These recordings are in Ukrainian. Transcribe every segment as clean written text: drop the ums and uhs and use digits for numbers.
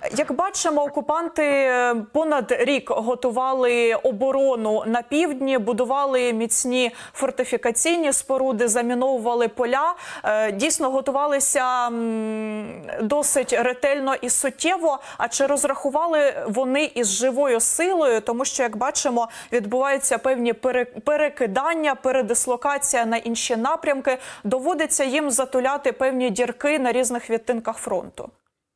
Як бачимо, окупанти понад рік готували оборону на півдні, будували міцні фортифікаційні споруди, заміновували поля. Дійсно готувалися досить ретельно і суттєво. А чи розрахували вони із живою силою? Тому що, як бачимо, відбуваються певні перекидання, передислокація на інші напрямки. Доводиться їм затуляти певні дірки на різних відтинках фронту.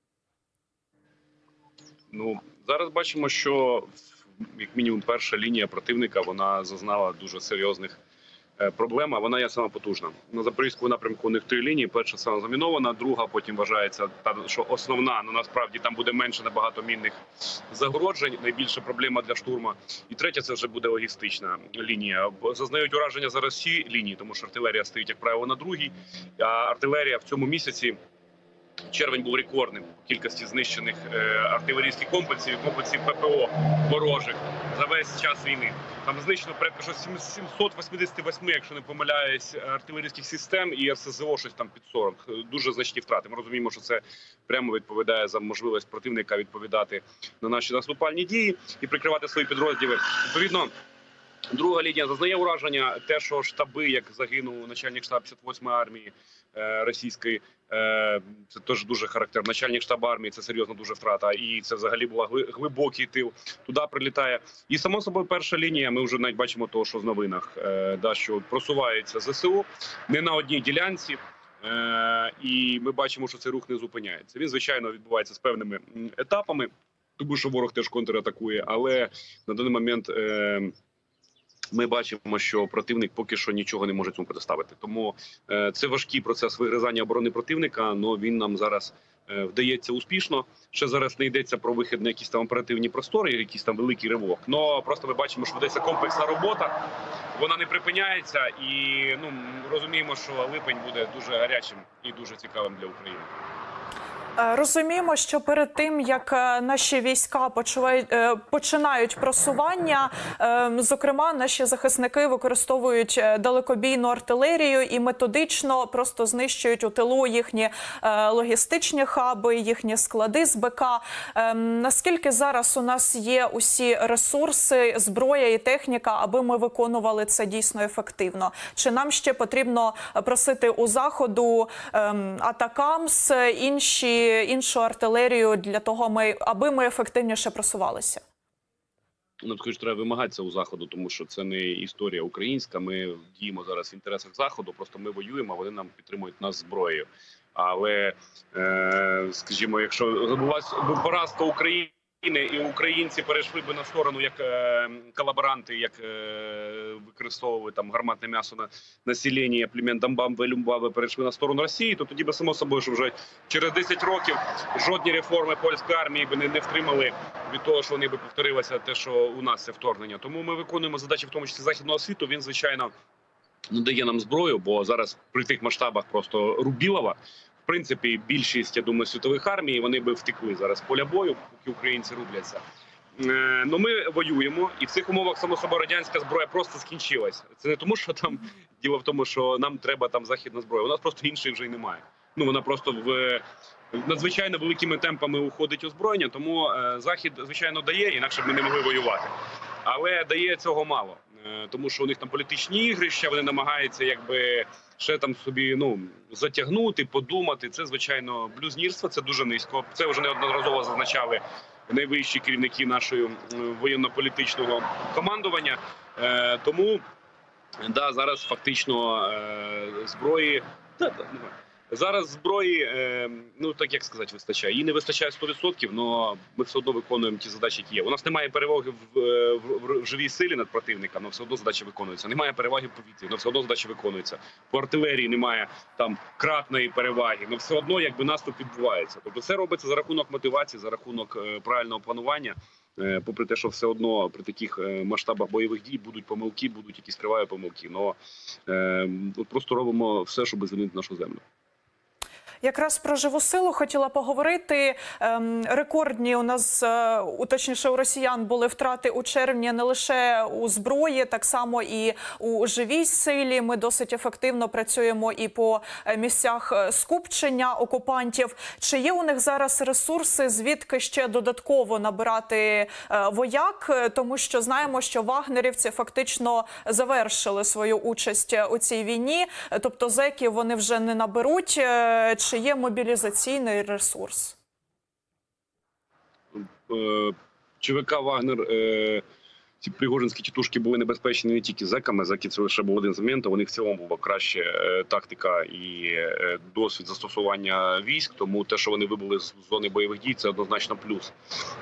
Ну, зараз бачимо, що як мінімум перша лінія противника, вона зазнала дуже серйозних проблем, а вона є сама потужна. На Запорізькому напрямку у них 3 лінії, перша сама замінована, друга потім вважається, що основна, але насправді там буде менше набагато мінних загороджень, найбільша проблема для штурму. І третя це вже буде логістична лінія. Зазнають ураження зараз всі лінії, тому що артилерія стоїть, як правило, на другій, а артилерія в цьому місяці, червень був рекордним по кількості знищених артилерійських комплексів, комплексів ППО ворожих за весь час війни. Там знищено порядка 788, якщо не помиляюсь, артилерійських систем і РСЗО щось там під 40. Дуже значні втрати. Ми розуміємо, що це прямо відповідає за можливість противника відповідати на наші наступальні дії і прикривати свої підрозділи. Відповідно, друга лінія зазнає ураження. Те, що штаби, як загинув начальник штабу 58-ї армії російської, це теж дуже характерно. Начальник штабу армії – це серйозна дуже втрата. І це взагалі була глибокий тил. Туди прилітає. І, само собою, перша лінія, ми вже навіть бачимо того, що в новинах, що просувається ЗСУ не на одній ділянці. І ми бачимо, що цей рух не зупиняється. Він, звичайно, відбувається з певними етапами, тому що ворог теж контратакує. Але на даний момент ми бачимо, що противник поки що нічого не може цьому протиставити. Тому це важкий процес вигризання оборони противника, але він нам зараз вдається успішно. Ще зараз не йдеться про вихід на якісь там оперативні простори, якийсь там великий ривок. Но просто ми бачимо, що ведеться комплексна робота, вона не припиняється і розуміємо, що липень буде дуже гарячим і дуже цікавим для України. Розуміємо, що перед тим, як наші війська починають просування, зокрема, наші захисники використовують далекобійну артилерію і методично просто знищують у тилу їхні логістичні хаби, їхні склади з БК. Наскільки зараз у нас є усі ресурси, зброя і техніка, аби ми виконували це дійсно ефективно? Чи нам ще потрібно просити у Заходу Атакамс, іншу артилерію для того, аби ми ефективніше просувалися? Також треба вимагатися у Заходу, тому що це не історія українська. Ми діємо зараз в інтересах Заходу, просто ми воюємо, а вони нам підтримують нас зброєю. Але, скажімо, якщо відбулася поразка України, і українці перейшли би на сторону як колаборанти, як використовували там гарматне м'ясо на населення, племен Донбасу, Люмбави, перейшли на сторону Росії, то тоді би само собою, що вже через 10 років жодні реформи польської армії би не втримали від того, що вони би повторилися те, що у нас це вторгнення. Тому ми виконуємо задачі, в тому числі західного світу. Він, звичайно, надає нам зброю, бо зараз при тих масштабах просто Рубілова, в принципі, більшість, я думаю, світових армій, вони би втекли зараз з поля бою, поки українці рубляться. Но ми воюємо, і в цих умовах, само собою, радянська зброя просто скінчилась. Це не тому, що там діло в тому, що нам треба там західна зброя. У нас просто іншої вже й немає. Вона просто в надзвичайно великими темпами уходить озброєння, тому Захід, звичайно, дає, інакше б ми не могли воювати. Але дає цього мало, тому що у них там політичні ігрища, вони намагаються якби ще там собі затягнути, подумати. Це, звичайно, блюзнірство, це дуже низько. Це вже неодноразово зазначали найвищі керівники нашого воєнно-політичного командування. Тому, да, зараз фактично зброї... Зараз зброї, так як сказати, вистачає. Її не вистачає 100%, але ми все одно виконуємо ті задачі, які є. У нас немає переваги в живій силі над противником, але все одно задача виконується. Немає переваги в повітрі, але все одно задача виконується. По артилерії немає там кратної переваги, але все одно якби наступ відбувається. Тобто це робиться за рахунок мотивації, за рахунок правильного планування. Попри те, що все одно при таких масштабах бойових дій будуть помилки, будуть якісь тривалі помилки. Але просто робимо все, щоб звільнити нашу землю. Якраз про живу силу хотіла поговорити. Рекордні у нас, точніше, у росіян були втрати у червні не лише у зброї, так само і у живій силі. Ми досить ефективно працюємо і по місцях скупчення окупантів. Чи є у них зараз ресурси, звідки ще додатково набирати вояк? Тому що знаємо, що вагнерівці фактично завершили свою участь у цій війні. Тобто зеків вони вже не наберуть. Чи є мобілізаційний ресурс? ЧВК «Вагнер», ці пригожинські тітушки були небезпечні не тільки зеками. Зеки – це лише був один з моментів. У них в цілому була краще тактика і досвід застосування військ. Тому те, що вони вибули з зони бойових дій, це однозначно плюс.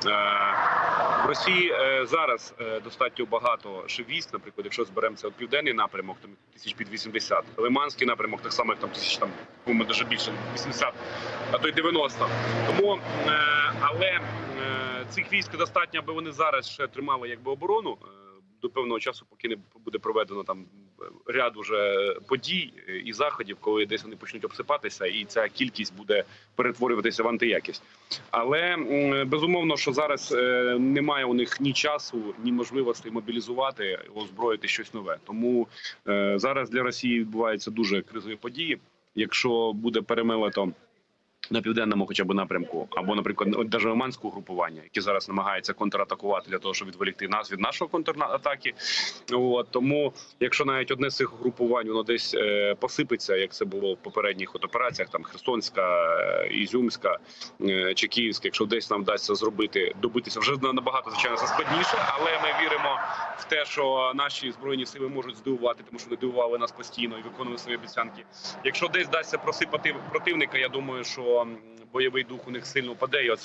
В Росії зараз достатньо багато ще військ. Наприклад, якщо зберемося от південний напрямок, там тисяч під 80. Лиманський напрямок, так само, як там тисяч, там, навіть більше, 80, а то й 90. Тому, але цих військ достатньо, аби вони зараз ще тримали якби оборону до певного часу, поки не буде проведено там ряд уже подій і заходів, коли десь вони почнуть обсипатися, і ця кількість буде перетворюватися в антиякість. Але безумовно, що зараз немає у них ні часу, ні можливості мобілізувати, озброїти щось нове. Тому зараз для Росії відбуваються дуже кризові події. Якщо буде перемилено на південному хоча б напрямку, або, наприклад, навіть Лиманське угрупування, яке зараз намагається контратакувати для того, щоб відволікти нас від нашої контратаки. Тому, якщо навіть одне з цих угрупувань, воно десь посипеться, як це було в попередніх операціях, там Херсонська, Ізюмська чи Київська, якщо десь нам вдасться зробити, добитися, вже набагато, звичайно, це складніше, але ми віримо в те, що наші Збройні сили можуть здивувати, тому що вони дивували нас постійно і виконували свої обіцянки. Якщо десь вдасться просипати противника, я думаю, що бойовий дух у них сильно паде, і оце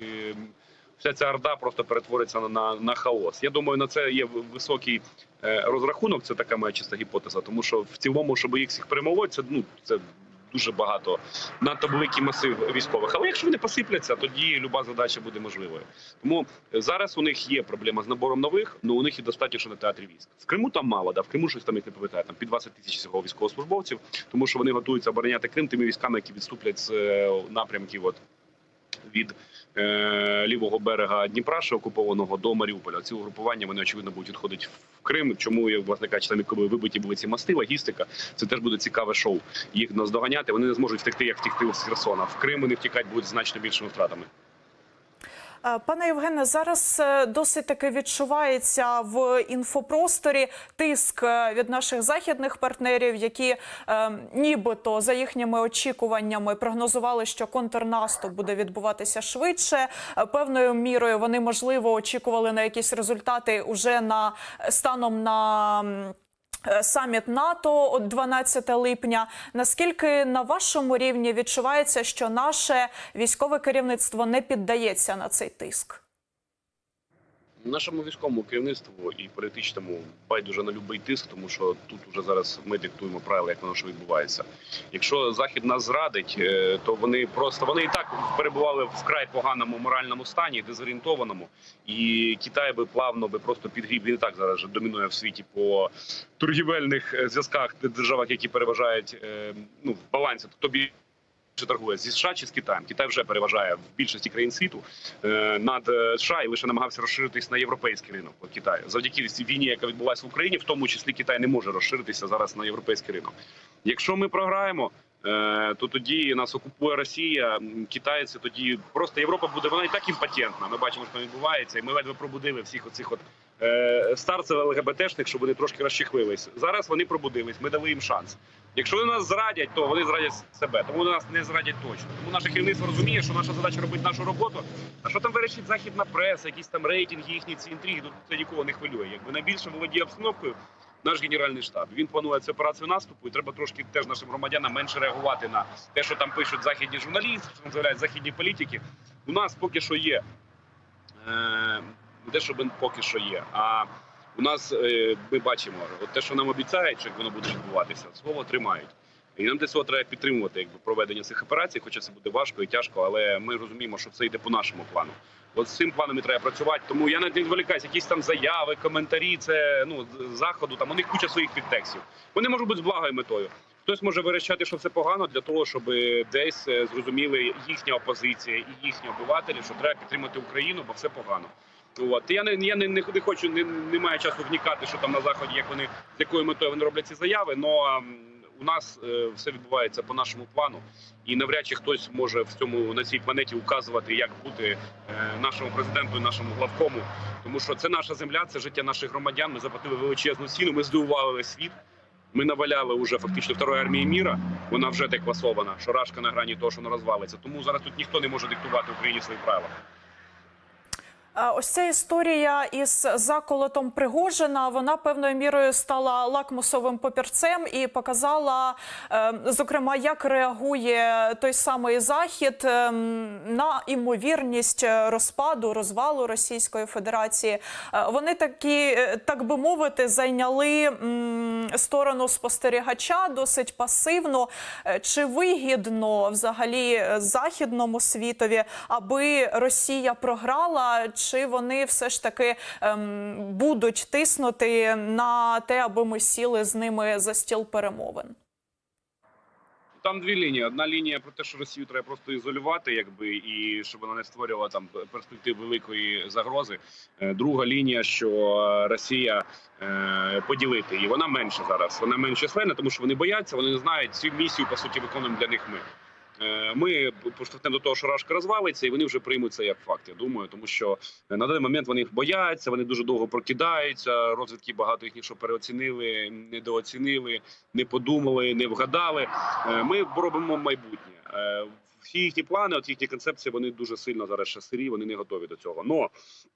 вся ця орда просто перетвориться на хаос. Я думаю, на це є високий розрахунок, це така моя чиста гіпотеза, тому що в цілому, щоб їх всіх перемолоти, це дуже багато, надто великий масив військових. Але якщо вони посипляться, тоді люба задача буде можливою. Тому зараз у них є проблема з набором нових, але у них і достатньо, що на театрі військ. В Криму там мало, в Криму щось там, як не пам'ятаю, там під 20 тисяч всього військовослужбовців, тому що вони готуються обороняти Крим тими військами, які відступлять з напрямків від лівого берега Дніпра, ще окупованого, до Маріуполя. Ці угрупування, вони, очевидно, будуть відходити в Крим. Чому, власне кажучи, коли вибиті були ці мости, логістика, це теж буде цікаве шоу. Їх наздоганяти, вони не зможуть втекти, як втекти з Херсона. В Крим вони втікати будуть значно більшими втратами. Пане Євгене, зараз досить таки відчувається в інфопросторі тиск від наших західних партнерів, які нібито за їхніми очікуваннями прогнозували, що контрнаступ буде відбуватися швидше. Певною мірою вони, можливо, очікували на якісь результати уже станом на саміт НАТО 12 липня. Наскільки на вашому рівні відчувається, що наше військове керівництво не піддається на цей тиск? Нашому військовому керівництву і політичному байдуже на будь-який тиск, тому що тут вже зараз ми диктуємо правила, як воно що відбувається. Якщо Захід нас зрадить, то вони і так перебували в вкрай поганому моральному стані, дезорієнтованому, і Китай би плавно просто підгріб. Він і так зараз домінує в світі по торгівельних зв'язках державах, які переважають в балансі. Тобі чи торгує зі США чи з Китаєм. Китай вже переважає в більшості країн світу над США і лише намагався розширитись на європейський ринок Китаю. Завдяки війні, яка відбулася в Україні, в тому числі Китай не може розширитися зараз на європейський ринок. Якщо ми програємо, то тоді нас окупує Росія, китайці, тоді просто Європа буде, вона і так імпотентна. Ми бачимо, що відбувається, і ми ледве пробудили всіх оцих старців ЛГБТшних, щоб вони трошки розчехлились. Зараз вони пробудились, ми дали їм шанс. Якщо вони нас зрадять, то вони зрадять себе, тому вони нас не зрадять точно. Тому наше керівництво розуміє, що наша задача робити нашу роботу. А що там вирішить західна преса, якісь там рейтинги, їхні ці інтриги, це нікого не хвилює. Якби найбільше володіє обстановкою наш Генеральний штаб. Він планує цю операцію наступу, і треба трошки теж нашим громадянам менше реагувати на те, що там пишуть західні журналісти, що називають західні політики. У нас поки що є, дещо поки що є, а у нас, ми бачимо, те, що нам обіцяють, що воно буде відбуватися, слово тримають. І нам десь треба підтримувати проведення цих операцій, хоча це буде важко і тяжко, але ми розуміємо, що це йде по нашому плану. От з цим планом і треба працювати, тому я не відволікаюся, якісь там заяви, коментарі, це з Заходу, там у них куча своїх підтекстів. Вони можуть бути з благою метою. Хтось може вирішати, що це погано, для того, щоб десь зрозуміли їхня опозиція і їхні обивателі, що треба підтримати Україну, бо це погано. От. Я не хочу, не маю часу вникати, що там на Заході, як вони, з якою метою вони роблять ці заяви, але у нас все відбувається по нашому плану, і навряд чи хтось може на цій планеті указувати, як бути нашому президенту і нашому главкому, тому що це наша земля, це життя наших громадян, ми заплатили величезну ціну, ми здивували весь світ. Ми наваляли вже фактично Второї армії міра, вона вже декласована, шарашка на грані того, що вона розвалиться. Тому зараз тут ніхто не може диктувати Україні свої правила. Ось ця історія із заколотом Пригожина, вона певною мірою стала лакмусовим папірцем і показала, зокрема, як реагує той самий Захід на імовірність розпаду, розвалу Російської Федерації. Вони такі, так би мовити, зайняли сторону спостерігача досить пасивно. Чи вигідно взагалі західному світові, аби Росія програла, чи вони все ж таки будуть тиснути на те, аби ми сіли з ними за стіл перемовин? Там дві лінії. Одна лінія про те, що Росію треба просто ізолювати, і щоб вона не створювала там перспектив великої загрози. Друга лінія, що Росія поділити. І вона менше зараз. Вона менш численна, тому що вони бояться, вони не знають, цю місію, по суті, виконуємо для них ми. Ми поштовхнемо до того, що Рашка розвалиться, і вони вже приймуть це як факт, я думаю, тому що на даний момент вони їх бояться, вони дуже довго прокидаються, розвідки багато їх що переоцінили, недооцінили, не подумали, не вгадали. Ми робимо майбутнє. Всі їхні плани, їхні концепції, вони дуже сильно зараз ще сирі, вони не готові до цього. Но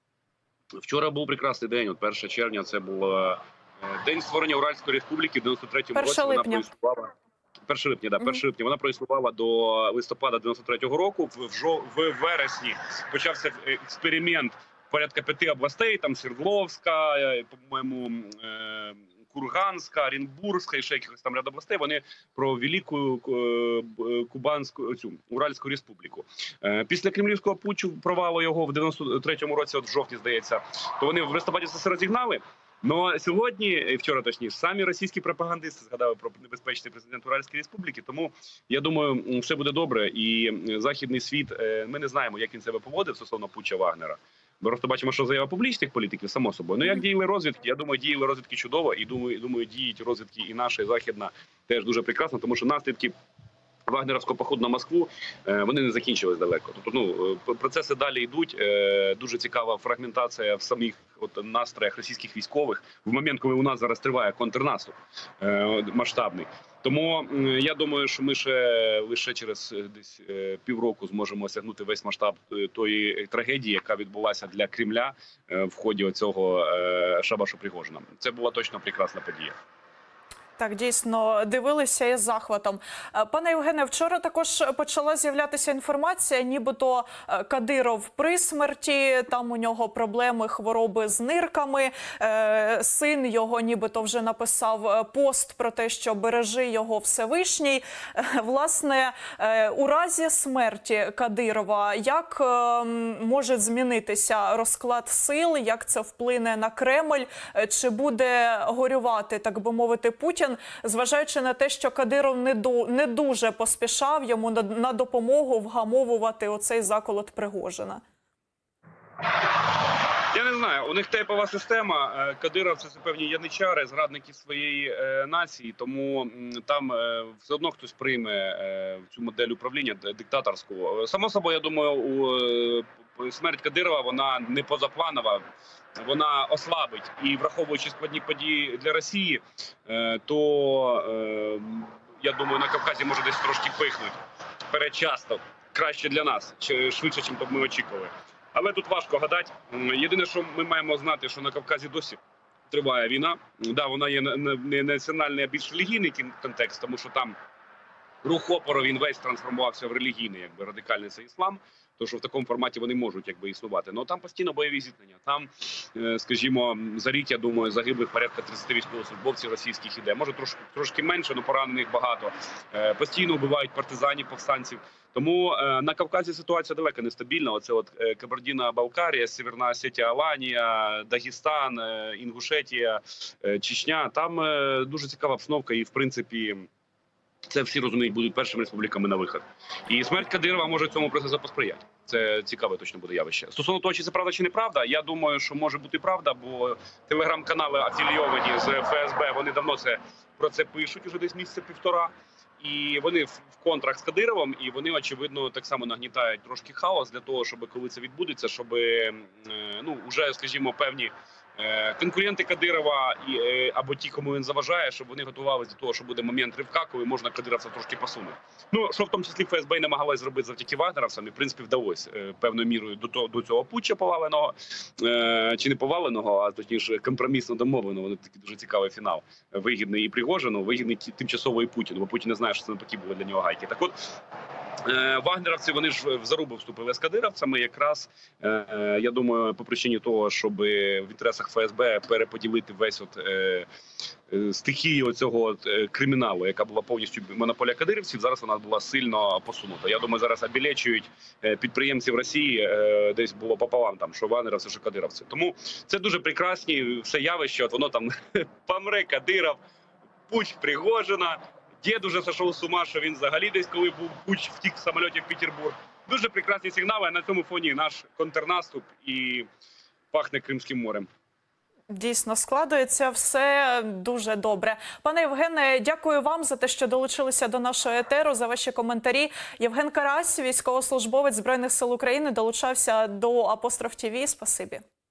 вчора був прекрасний день, 1 червня, це був день створення Уральської Республіки, в 93-му році вона проіснувала. 1 липня, да, 1 липня. Вона проіснувала до листопада 93-го року. В вересні почався експеримент порядка 5 областей, там Свердловська, по-моєму, Курганська, Оренбурзька і ще якихось там ряд областей. Вони про Велику Кубанську, Уральську Республіку. Після кремлівського путчу, провалу його в 93-му році, от в жовтні, здається, то вони в листопаді все розігнали. Но сьогодні, вчора точніше, самі російські пропагандисти згадали про небезпечний президент Уральської Республіки, тому я думаю, все буде добре. І західний світ, ми не знаємо, як він себе поводив стосовно путча Вагнера. Ми просто бачимо, що заява публічних політиків, само собою. Ну як діяли розвідки? Я думаю, діяли розвідки чудово, і думаю, діють розвідки і наша, і західна теж дуже прекрасно, тому що наслідки вагнерівського походу на Москву, вони не закінчились далеко. Тобто, процеси далі йдуть. Дуже цікава фрагментація в самих настроях російських військових в момент, коли у нас зараз триває контрнаступ масштабний. Тому я думаю, що ми лише через десь півроку зможемо осягнути весь масштаб тої трагедії, яка відбулася для Кремля в ході цього шабашу Пригожина. Це була точно прекрасна подія. Так, дійсно, дивилися із захватом. Пане Євгене, вчора також почала з'являтися інформація, нібито Кадиров при смерті, там у нього проблеми, хвороби з нирками. Син його нібито вже написав пост про те, що бережи його Всевишній. Власне, у разі смерті Кадирова, як може змінитися розклад сил, як це вплине на Кремль, чи буде горювати, так би мовити, Путін, зважаючи на те, що Кадиров не дуже поспішав йому на допомогу вгамовувати оцей заколот Пригожина? Я не знаю, у них тейпова система. Кадиров – це певні яничари, зрадники своєї нації, тому там все одно хтось прийме цю модель управління диктаторську. Само собою, я думаю, смерть Кадирова, вона не позапланова, вона ослабить. І враховуючи складні події для Росії, то, я думаю, на Кавказі може десь трошки пихнуть передчасно, краще для нас, швидше, ніж ми очікували. Але тут важко гадати. Єдине, що ми маємо знати, що на Кавказі досі триває війна. Да, вона є не національний, а більш релігійний контекст, тому що там рух опору, він весь трансформувався в релігійний, радикальний це іслам. Тому що в такому форматі вони можуть існувати. Але там постійно бойові зіткнення. Там, скажімо, за рік, я думаю, загиблих порядка 30 військовослужбовців російських іде. Може трошки менше, але поранених багато. Постійно вбивають партизанів, повстанців. Тому на Кавказі ситуація далеко нестабільна. Оце Кабардино-Балкарія, Северна Осетія, Аланія, Дагестан, Інгушетія, Чечня. Там дуже цікава обстановка і, в принципі, це всі розуміють, будуть першими республіками на вихід. І смерть Кадирова може цьому процесу посприяти. Це цікаве точно буде явище. Стосовно того, чи це правда, чи неправда, я думаю, що може бути правда, бо телеграм-канали афілійовані з ФСБ, вони давно про це пишуть, уже десь місяця-півтора. І вони в контракт з Кадировим, і вони, очевидно, так само нагнітають трошки хаос для того, щоб коли це відбудеться, щоб, вже, скажімо, певні конкуренти Кадирова або ті, кому він заважає, щоб вони готувалися до того, що буде момент ривка, коли можна кадировця трошки посунути. Що в тому числі ФСБ і намагалась зробити завдяки вагнеровцям, і в принципі вдалося певною мірою до цього путча поваленого, чи не поваленого, а точніше компромісно домовленого. Вони такий дуже цікавий фінал. Вигідний і Пригожину, вигідний тимчасово і Путіну, бо Путін не знає, що це не такі були для нього гайки. Так от, вагнеровці, вони ж в зарубу вступили з кадировцями якраз, я думаю, по причині того, щоб в інтересах ФСБ переподілити весь стихію цього криміналу, яка була повністю монополія кадирівців, зараз вона була сильно посунута. Я думаю, зараз обілечують підприємців Росії, десь було пополам, там, що вагнеровці, що кадировці. Тому це дуже прекрасні все явище, от воно там помре Кадиров, путч Пригожина, дід уже сошов з ума, що він взагалі десь, коли був путч, втік в самольоті в Петербург. Дуже прекрасні сигнали, а на цьому фоні наш контрнаступ і пахне Кримським морем. Дійсно, складується все дуже добре. Пане Євгене, дякую вам за те, що долучилися до нашого етеру, за ваші коментарі. Євген Карась, військовослужбовець Збройних сил України, долучався до Апостроф ТВ. Спасибі.